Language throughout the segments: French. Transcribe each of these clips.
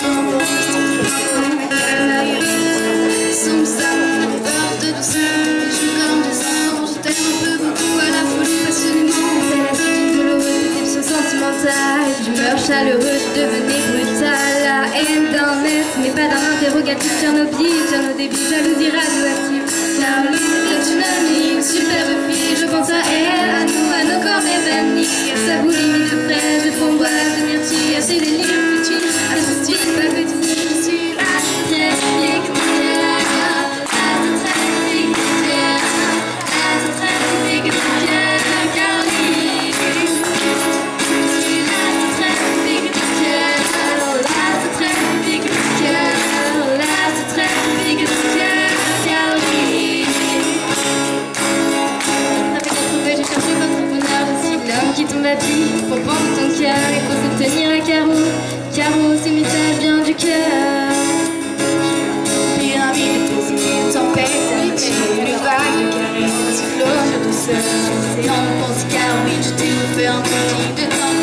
Sombre salon, heure de douceur, je joue comme des enfants, je t'aime un peu beaucoup à la folie passionnément. C'est la suite douloureuse déception sentimentale, d'humeur chaleureuse, je devenais brutale. La haine d'un être, mais pas d'un interrogatif. Tchernobyl, au début, jalousie radioactive. Caroline est une amie, une superbe fille, je pense à elle, à nous, à nos corps évanouis. Sa boulimie de fraîche, de framboise, de myrtille, à ses délires futiles, à ce style pas petit. Je suis la très qui tombe à pic pour prendre ton cœur et pour se tenir à carreau. Carreau, ces messages viennent du cœur. Pyramide, une tempête, une vague de caresses, flot de douceur. C'est en pense car oui, je t'ai offert un petit de temps.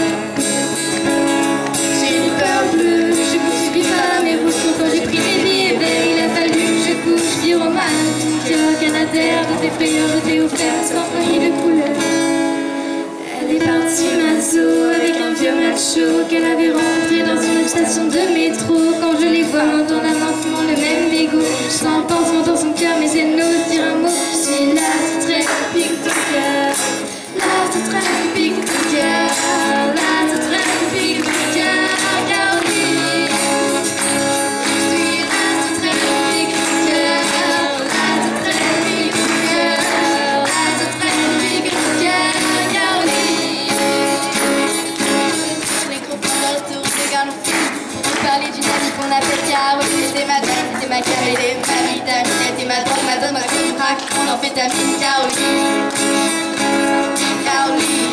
J'ai une peur bleue, je ne subis pas mes ressources. Quand j'ai pris mes billets verts, il a fallu que je couche. Pyromane, ton cœur canadaire, de tes frayeurs, je t'ai offert un symphonie de couleurs. Elle est partie maso avec un vieux macho qu'elle avait rencontré dans une station de métro. Quand je les vois, on tourne lentement le même égo. Je sens un pansement dans son cœur, mais elle n'ose dire un mot. Je suis là, c'est très pique ton cœur. Là, c'est très pique ton cœur. Là, c'est très pique ton cœur. Caroline. Je suis là, c'est très pique ton cœur. Là, c'est très pique ton cœur. Là, c'est très pique ton cœur. Parler d'une amie qu'on appelle Caro. C'était ma dame, c'était ma Caroline, ma vitamine, c'était ma drogue, ma donne, ma crack, on en fait ta mine, Caroline. Caroline.